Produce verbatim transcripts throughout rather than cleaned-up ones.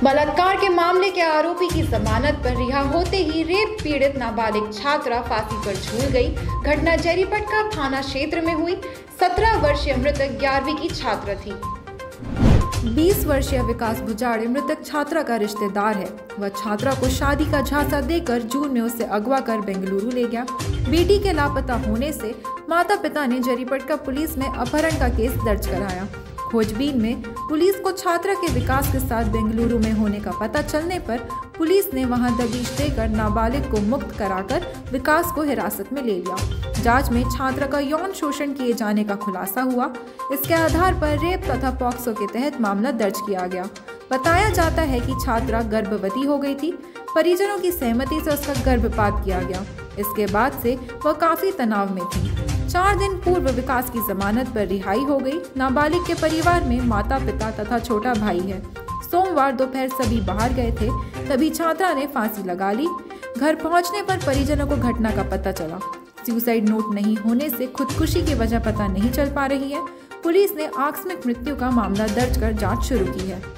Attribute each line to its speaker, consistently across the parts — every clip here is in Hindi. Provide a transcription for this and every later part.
Speaker 1: बलात्कार के मामले के आरोपी की जमानत पर रिहा होते ही रेप पीड़ित नाबालिग छात्रा फांसी पर झूल गई। घटना जरीपटका थाना क्षेत्र में हुई। सत्रह वर्षीय मृतक ग्यारहवीं की छात्रा थी। बीस वर्षीय विकास बुजाड़े मृतक छात्रा का रिश्तेदार है। वह छात्रा को शादी का झांसा देकर जून में उसे अगवा कर बेंगलुरु ले गया। बेटी के लापता होने से माता पिता ने जरीपटका पुलिस में अपहरण का केस दर्ज कराया। खोजबीन में पुलिस को छात्रा के विकास के साथ बेंगलुरु में होने का पता चलने पर पुलिस ने वहां दबिश देकर नाबालिग को मुक्त कराकर विकास को हिरासत में ले लिया। जांच में छात्रा का यौन शोषण किए जाने का खुलासा हुआ। इसके आधार पर रेप तथा पॉक्सो के तहत मामला दर्ज किया गया। बताया जाता है कि छात्रा गर्भवती हो गई थी। परिजनों की सहमति से उसका गर्भपात किया गया। इसके बाद से वह काफी तनाव में थी। चार दिन पूर्व विकास की जमानत पर रिहाई हो गई। नाबालिग के परिवार में माता पिता तथा छोटा भाई है। सोमवार दोपहर सभी बाहर गए थे, तभी छात्रा ने फांसी लगा ली। घर पहुंचने पर परिजनों को घटना का पता चला। सुसाइड नोट नहीं होने से खुदकुशी की वजह पता नहीं चल पा रही है। पुलिस ने आकस्मिक मृत्यु का मामला दर्ज कर जांच शुरू की है।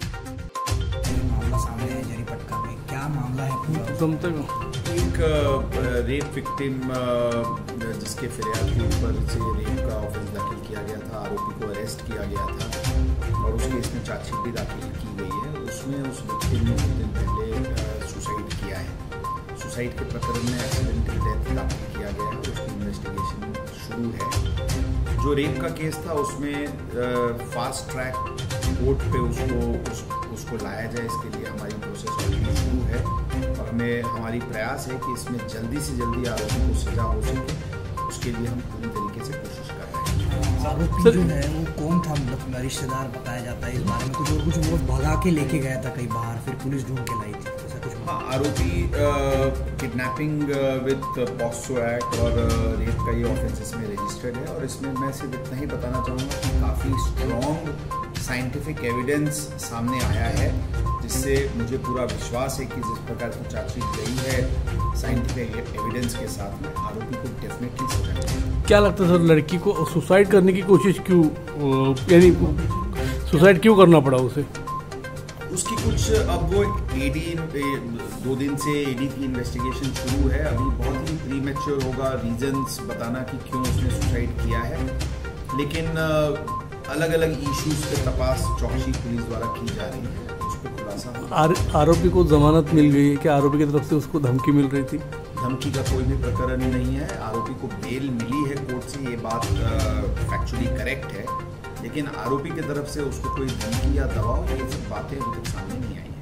Speaker 2: मामला सामने है जरीपटका में, क्या मामला है पूरा?
Speaker 3: एक रेप विक्टिम जिसके फिरियाद के ऊपर से रेप का ऑफेंस दाखिल किया गया था, आरोपी को अरेस्ट किया गया था और उसके इसमें चार्जशीट भी दाखिल की गई है। उसमें उस विक्टिम ने कुछ दिन पहले सुसाइड किया है। सुसाइड के प्रकरण में एक्सीडेंटल डेथ दाखिल किया गया है। उसकी इन्वेस्टिगेशन शुरू है। जो रेप का केस था उसमें फास्ट ट्रैक कोर्ट पे उसको उस, उसको लाया जाए, इसके लिए हमारी प्रोसेस ऑलरेडी शुरू है और हमें हमारी प्रयास है कि इसमें जल्दी से जल्दी आरोपी को सजा हो सके। उसके लिए हम पूरी तरीके से कोशिश कर रहे हैं।
Speaker 2: आरोपी जो है वो कौन था? मतलब रिश्तेदार बताया जाता है इस बारे में कुछ और कुछ? वो भगा के लेके गया था कहीं बाहर, फिर पुलिस ढूंढ के लाई थी, ऐसा कुछ?
Speaker 3: हाँ, आरोपी किडनैपिंग विद पॉक्सो एक्ट और रेप का ये ऑफेंस इसमें रजिस्टर्ड है और इसमें मैं सिर्फ इतना ही बताना चाहूँगा कि काफ़ी स्ट्रॉन्ग साइंटिफिक एविडेंस सामने आया है, जिससे मुझे पूरा विश्वास है कि जिस प्रकार की चार्जशीट गई है साइंटिफिक एविडेंस के साथ में, आरोपी को डेफिनेटली सजा मिलेगी।
Speaker 4: क्या लगता है सर, लड़की को सुसाइड करने की कोशिश क्यों, यानी सुसाइड क्यों करना पड़ा उसे?
Speaker 3: उसकी कुछ अब वो एडी दो दिन से एडी की इन्वेस्टिगेशन शुरू है। अभी बहुत ही प्रीमेच्योर होगा रीजंस बताना कि क्यों उसने सुसाइड किया है, लेकिन अलग अलग इश्यूज पे तपास चौकसी पुलिस द्वारा की जा रही है। उसको खुलासा
Speaker 4: आर, आरोपी को जमानत मिल गई है? क्या आरोपी की तरफ से उसको धमकी मिल रही थी?
Speaker 3: धमकी का कोई भी प्रकरण नहीं है। आरोपी को बेल मिली है कोर्ट से, ये बात फैक्चुअली करेक्ट है, लेकिन आरोपी की तरफ से उसको कोई धमकी या दबाव, ये सब बातें अभी तक सामने नहीं आई।